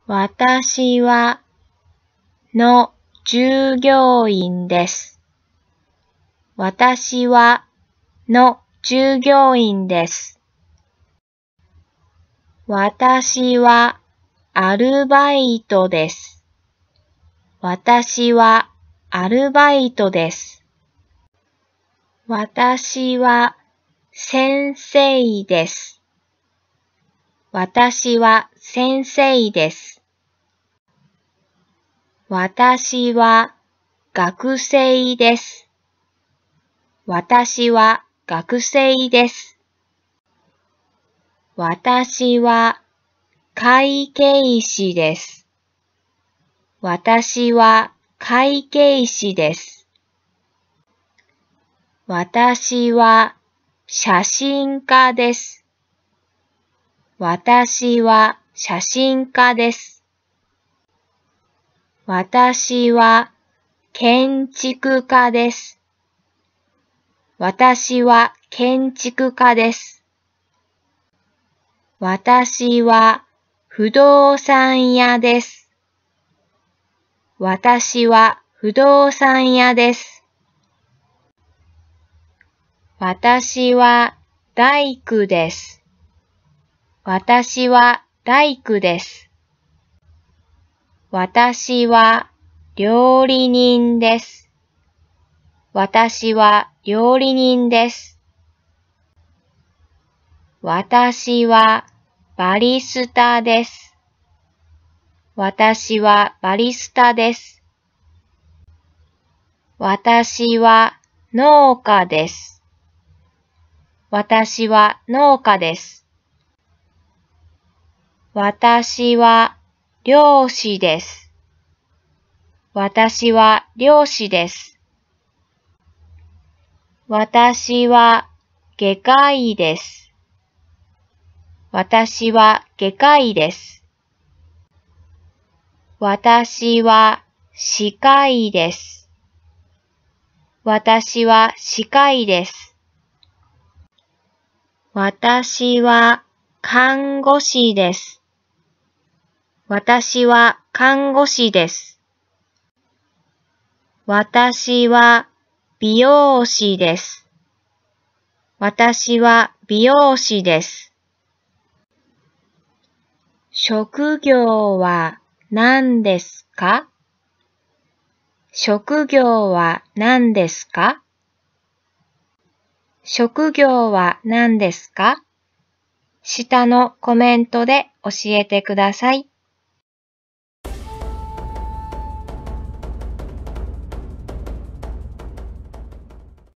私はの従業員です。私はの従業員です。私はアルバイトです。私はアルバイトです。私は先生です。私は先生です。私は学生です。私は学生です。私は会計士です。私は会計士です。私は写真家です。私は写真家です。私は建築家です。私は建築家です。私は不動産屋です。私は不動産屋です。私は大工です。私は大工です。私は料理人です。私は料理人です。私はバリスタです。私はバリスタです。私は農家です。私は農家です。私は漁師です。私は漁師です。私は外科医です。私は外科医です。私は歯科医です。私は歯科医です。私は看護師です。私は看護師です。私は美容師です。私は美容師です。職業は何ですか？職業は何ですか？職業は何ですか？下のコメントで教えてください。